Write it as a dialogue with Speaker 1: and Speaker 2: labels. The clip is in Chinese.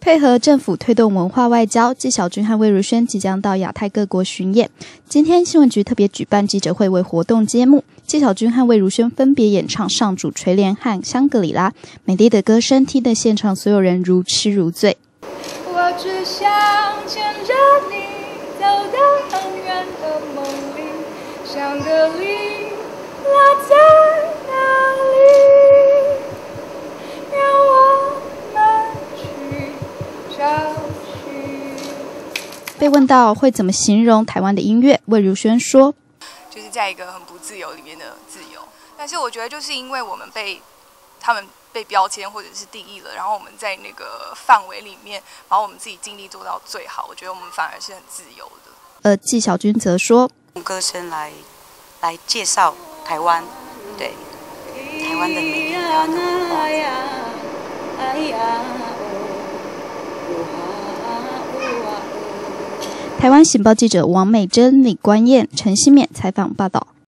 Speaker 1: 配合政府推动文化外交，纪晓君和魏如萱即将到亚太各国巡演。今天新闻局特别举办记者会为活动揭幕，纪晓君和魏如萱分别演唱《上主垂怜》和《香格里拉》，美丽的歌声听得现场所有人如痴如醉。
Speaker 2: 我只想牵着你走到很远的梦里，香格里拉在哪里？让我们去找寻。
Speaker 3: 被问到会怎么形容台湾的音乐，魏如萱说：“
Speaker 4: 就是在一个很不自由里面的自由。但是我觉得，就是因为我们他们被标签或者是定义了，然后我们在那个范围里面把我们自己尽力做到最好，我觉得我们反而是很自由的。”
Speaker 1: 而纪晓君则说：“
Speaker 5: 用歌声来介绍台湾，对台湾的美丽，台湾的文化。”
Speaker 1: 台湾醒报记者王美珍、李冠燕、陈希勉采访报道。